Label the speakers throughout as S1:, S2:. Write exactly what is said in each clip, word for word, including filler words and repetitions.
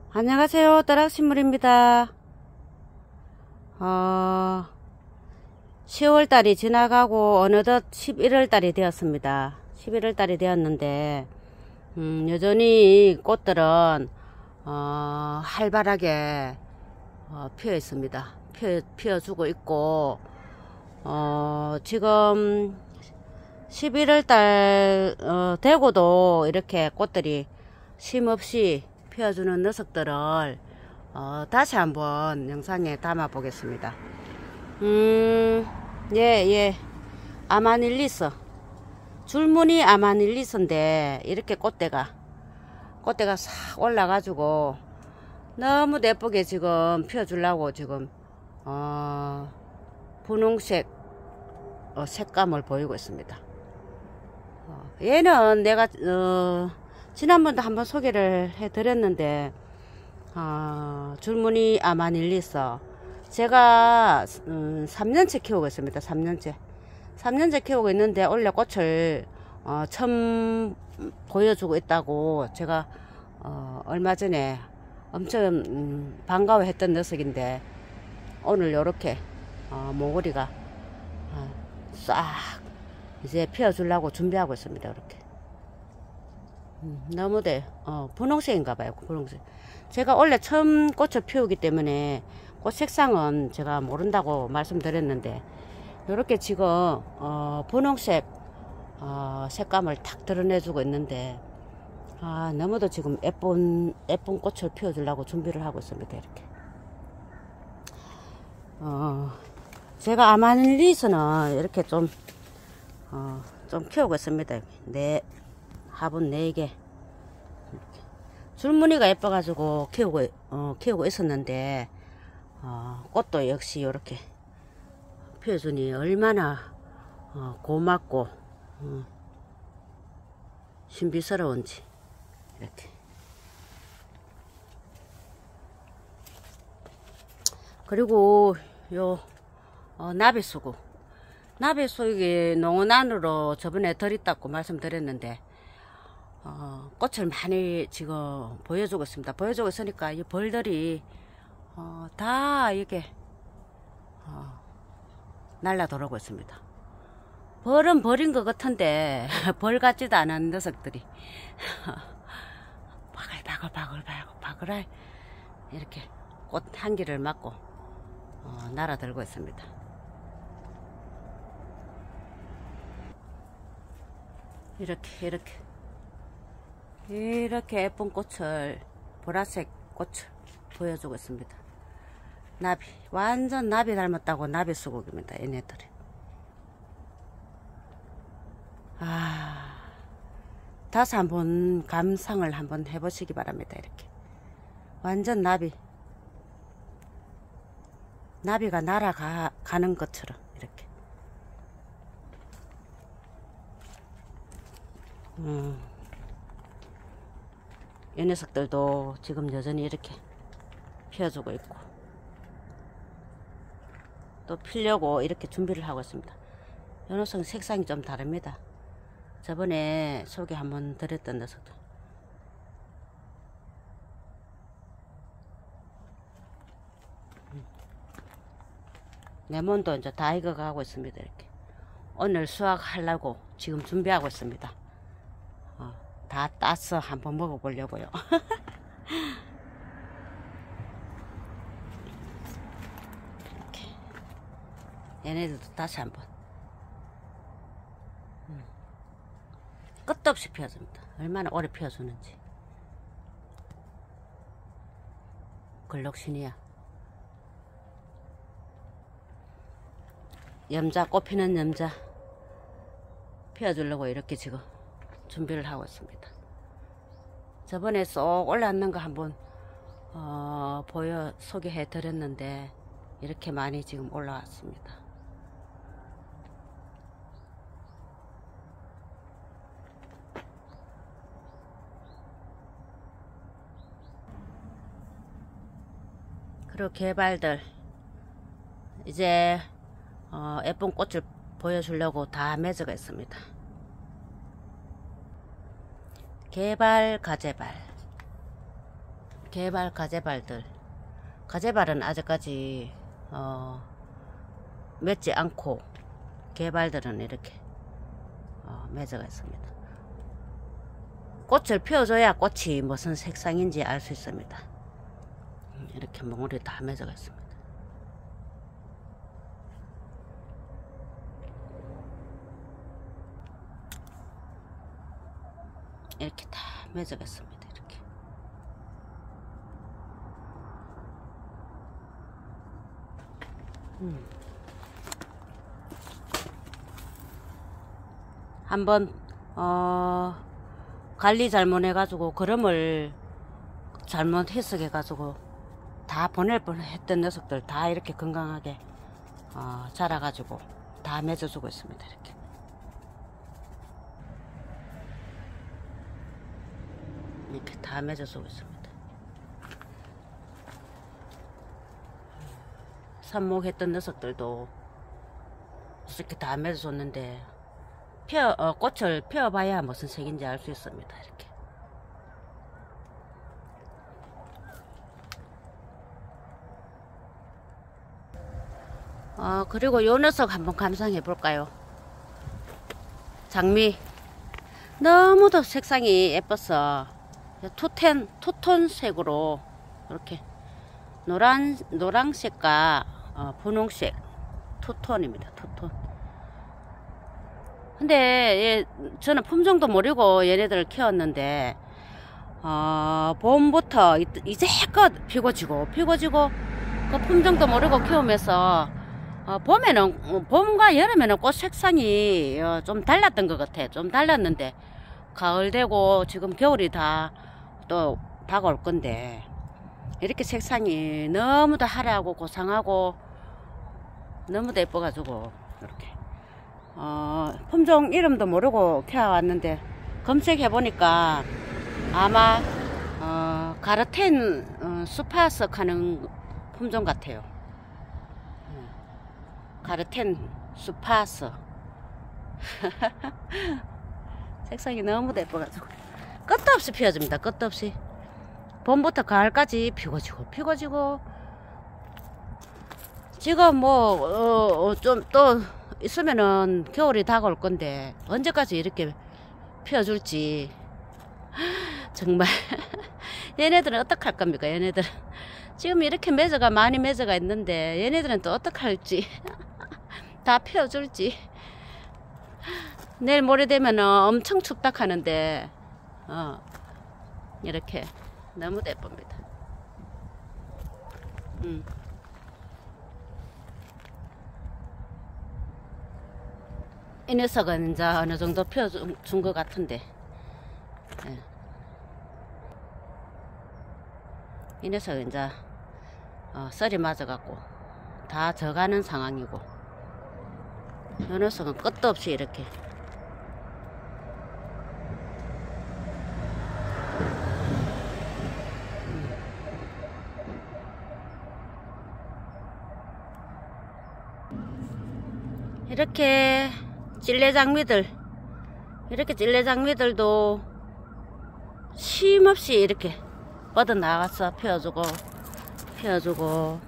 S1: 안녕하세요. 따락식물입니다. 어, 시월달이 지나가고 어느덧 십일월달이 되었습니다. 십일월달이 되었는데 음, 여전히 꽃들은 어, 활발하게 어, 피어 있습니다. 피어, 피어주고 있고 어, 지금 십일월달 어, 되고도 이렇게 꽃들이 쉼없이 피워주는 녀석들을 어, 다시 한번 영상에 담아 보겠습니다. 음, 예, 예. 아마닐리스. 줄무늬 아마닐리스인데, 이렇게 꽃대가, 꽃대가 싹 올라가지고, 너무 예쁘게 지금 피워주려고 지금, 어, 분홍색, 어, 색감을 보이고 있습니다. 어, 얘는 내가, 어, 지난번도 한번 소개를 해드렸는데, 어, 줄무늬 아마닐리스. 제가, 음, 삼 년째 키우고 있습니다. 삼 년째. 삼 년째 키우고 있는데, 원래 꽃을, 어, 처음 보여주고 있다고 제가, 어, 얼마 전에 엄청, 음, 반가워 했던 녀석인데, 오늘 요렇게, 어, 모구리가, 어, 싹, 이제 피워주려고 준비하고 있습니다. 이렇게. 음, 나무대 어, 분홍색인가봐요. 분홍색. 제가 원래 처음 꽃을 피우기 때문에 꽃 색상은 제가 모른다고 말씀드렸는데 이렇게 지금 어, 분홍색 어, 색감을 탁 드러내주고 있는데 아, 너무도 지금 예쁜 예쁜 꽃을 피워주려고 준비를 하고 있습니다. 이렇게. 어, 제가 아마닐리스는 이렇게 좀 어, 좀 키우고 있습니다. 네. 화분 네 개. 줄무늬가 예뻐가지고 키우고, 어, 키우고 있었는데, 어, 꽃도 역시 이렇게 피워주니 얼마나, 어, 고맙고, 어, 신비스러운지, 이렇게. 그리고, 요, 어, 나비수국. 나비수국이 농원 안으로 저번에 들이땄고 말씀드렸는데, 어, 꽃을 많이 지금 보여주고 있습니다. 보여주고 있으니까 이 벌들이 어, 다 이렇게 어, 날라 돌아오고 있습니다. 벌은 벌인 것 같은데 벌 같지도 않은 녀석들이 바글바글 바글바글 바글 이렇게 꽃 향기를 맡고 어, 날아들고 있습니다. 이렇게 이렇게 이렇게 예쁜 꽃을 보라색 꽃을 보여주고 있습니다. 나비 완전 나비 닮았다고 나비 수국입니다. 얘네들이 아 다시 한번 감상을 한번 해보시기 바랍니다. 이렇게 완전 나비 나비가 날아가는 것처럼 이렇게 음. 이 녀석들도 지금 여전히 이렇게 피워주고 있고 또 피려고 이렇게 준비를 하고 있습니다. 이 녀석은 색상이 좀 다릅니다. 저번에 소개 한번 드렸던 녀석들 레몬도 이제 다 익어가고 있습니다. 이렇게 오늘 수확하려고 지금 준비하고 있습니다. 어. 다 따서 한번 먹어보려고요. 이렇게 얘네들도 다시 한번 음. 끝도 없이 피워줍니다. 얼마나 오래 피워주는지. 글록시니아 염자 꽃피는 염자 피워주려고 이렇게 지금 준비를 하고 있습니다. 저번에 쏙 올라왔는 거 한번 어, 보여 소개해 드렸는데 이렇게 많이 지금 올라왔습니다. 그리고 개발들 이제 어, 예쁜 꽃을 보여주려고 다 맺어가 있습니다. 개발 가재발 개발 가재발들. 가재발은 아직까지 어, 맺지 않고 개발들은 이렇게 어, 맺어가 있습니다. 꽃을 피워줘야 꽃이 무슨 색상인지 알 수 있습니다. 이렇게 몽울이 다 맺어가 있습니다. 이렇게 다 맺어가 있습니다. 이렇게. 음. 한번 어, 관리 잘못해가지고 거름을 잘못 해석해가지고 다 보낼 뻔했던 녀석들 다 이렇게 건강하게 어, 자라가지고 다 맺어주고 있습니다. 이렇게. 이렇게 다 맺어주고 있습니다. 삽목했던 녀석들도 이렇게 다 맺어줬는데 펴, 어, 꽃을 펴봐야 무슨 색인지 알 수 있습니다. 이렇게. 어, 그리고 요 녀석 한번 감상해 볼까요? 장미. 너무도 색상이 예뻐서 투텐, 투톤색으로 이렇게 노란, 노란색과 어, 분홍색 투톤입니다. 투톤. 근데 예, 저는 품종도 모르고 얘네들을 키웠는데 어, 봄부터 이제껏 피고지고 피고지고 그 품종도 모르고 키우면서 어, 봄에는 봄과 여름에는 꽃 색상이 어, 좀 달랐던 것 같아. 좀 달랐는데 가을 되고 지금 겨울이 다 또 다가올 건데 이렇게 색상이 너무도 화려하고 고상하고 너무도 예뻐가지고 이렇게 어, 품종 이름도 모르고 키워왔는데 검색해보니까 아마 어, 가르텐 어, 수파석 하는 품종 같아요. 가르텐 수파석. 색상이 너무도 예뻐가지고 끝도 없이 피워줍니다. 끝도 없이 봄부터 가을까지 피고지고 피고지고 지금 뭐 좀 또 있으면은 겨울이 다가올 건데 언제까지 이렇게 피워줄지 정말 얘네들은 어떡할 겁니까? 얘네들은 지금 이렇게 매저가 많이 매저가 있는데 얘네들은 또 어떡할지 다 피워줄지 내일 모레 되면 엄청 춥다 하는데 어, 이렇게 너무 예쁩니다. 음. 이 녀석은 이제 어느 정도 피워준 것 같은데 예. 이 녀석은 이제 어, 썰이 맞아갖고 다 져가는 상황이고 이 녀석은 끝도 없이 이렇게 이렇게 찔레장미들 이렇게 찔레장미들도 쉼없이 이렇게 뻗어 나가서 피워주고 피워주고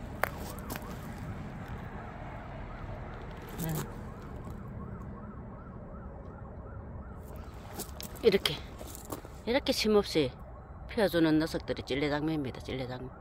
S1: 네. 이렇게 이렇게 쉼없이 피워주는 녀석들이 찔레장미입니다. 찔레장미.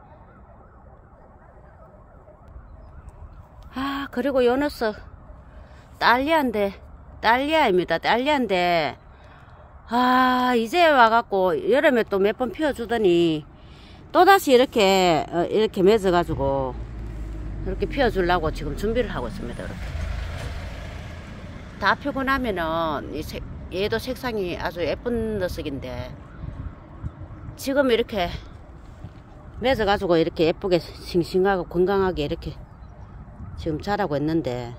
S1: 아 그리고 요 녀석 딸리아인데 딸리아입니다. 딸리아인데 아 이제 와갖고 여름에 또 몇 번 피워주더니 또다시 이렇게 어, 이렇게 맺어 가지고 이렇게 피워주려고 지금 준비를 하고 있습니다. 이렇게 다 피고 나면은 이 색, 얘도 색상이 아주 예쁜 녀석인데 지금 이렇게 맺어 가지고 이렇게 예쁘게 싱싱하고 건강하게 이렇게 지금 자라고 있는데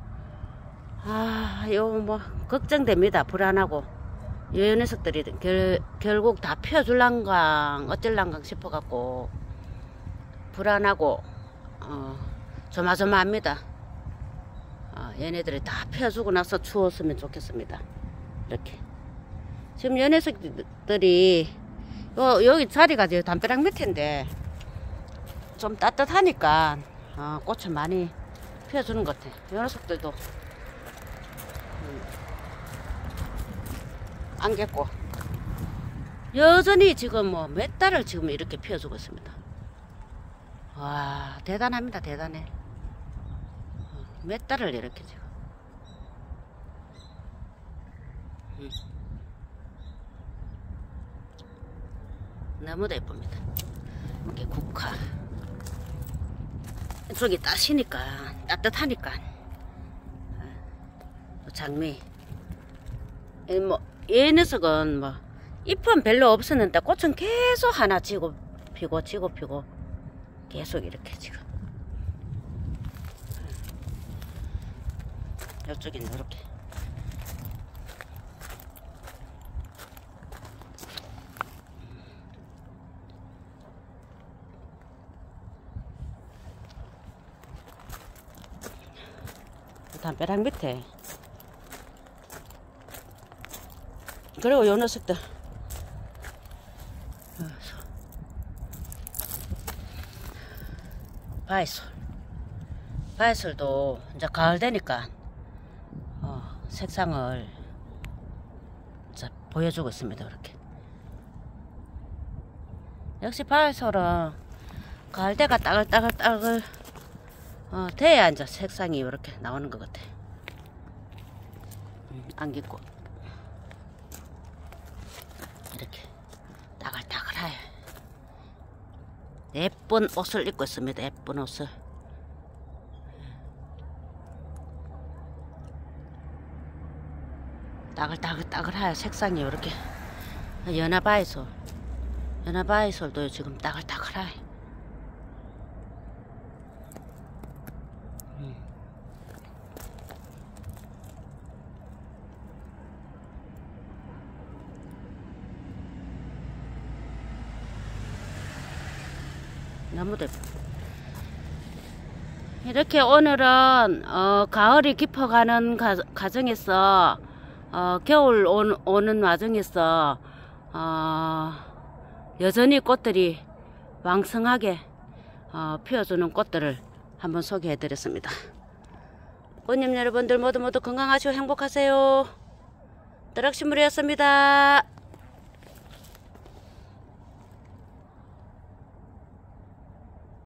S1: 아, 요 뭐 걱정됩니다. 불안하고 요 녀석들이 결, 결국 다 피워줄란강 어쩔란강 싶어갖고 불안하고 어, 조마조마합니다. 어, 얘네들이 다 피워주고 나서 추웠으면 좋겠습니다. 이렇게 지금 요 녀석들이 요, 여기 자리가 저 담벼락 밑인데 좀 따뜻하니까 어, 꽃을 많이 피워주는 것 같아. 요 녀석들도 음, 안개꽃 여전히 지금 뭐 몇 달을 지금 이렇게 피워주고 있습니다. 와, 대단합니다. 대단해. 어, 몇 달을 이렇게 지금. 음. 너무도 예쁩니다. 이게 국화. 이쪽이 따시니까, 따뜻하니까. 어, 장미. 이 뭐, 이 녀석은 뭐, 잎은 별로 없었는데, 꽃은 계속 하나 지고 피고, 지고 피고, 계속 이렇게 지금. 이쪽에는 이렇게. 담벼락 밑에. 그리고 요 녀석들. 바이솔. 바이솔도 이제 가을 되니까 어, 색상을 이제 보여주고 있습니다. 이렇게. 역시 바이솔은 가을 때가 따글따글따글 어, 돼야 이제 색상이 이렇게 나오는 것 같아. 음, 안개꽃. 이렇게 따글따글해. 예쁜 옷을 입고 있습니다. 예쁜 옷을. 따글따글따글해. 색상이 이렇게. 연화바이솔. 연화바이솔도 지금 따글따글해. 너무도 이렇게 오늘은 어, 가을이 깊어가는 가, 과정에서 어, 겨울 오, 오는 와중에서 어, 여전히 꽃들이 왕성하게 어, 피워주는 꽃들을 한번 소개해 드렸습니다. 꽃님 여러분들 모두 모두 건강하시고 행복하세요. 드럭시물이었습니다.